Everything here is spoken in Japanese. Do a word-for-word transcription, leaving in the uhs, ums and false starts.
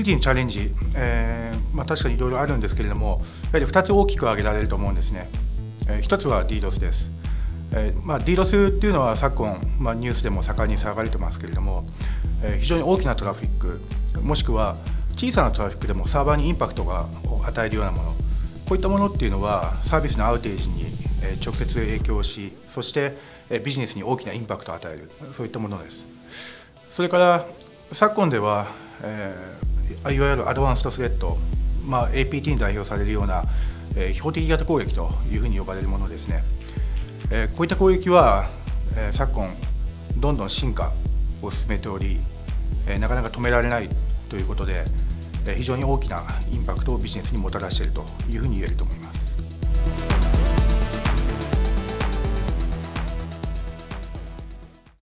キュリティのチャレンジ、えーまあ、確かにいろいろあるんですけれども、やはりふたつ大きく挙げられると思うんですね。えー、ひとつは ディードス です。えーまあ、ディードス っていうのは昨今、まあ、ニュースでも盛んに騒がれてますけれども、えー、非常に大きなトラフィック、もしくは小さなトラフィックでもサーバーにインパクトがを与えるようなもの、こういったものっていうのはサービスのアウテージに直接影響し、そしてビジネスに大きなインパクトを与える、そういったものです。それから昨今では、えー、いわゆるアドバンストスレッド、まあ、エーピーティー に代表されるような、えー、標的型攻撃というふうに呼ばれるものですね。えー、こういった攻撃は、えー、昨今どんどん進化を進めており、えー、なかなか止められないということで、えー、非常に大きなインパクトをビジネスにもたらしているというふうに言えると思います。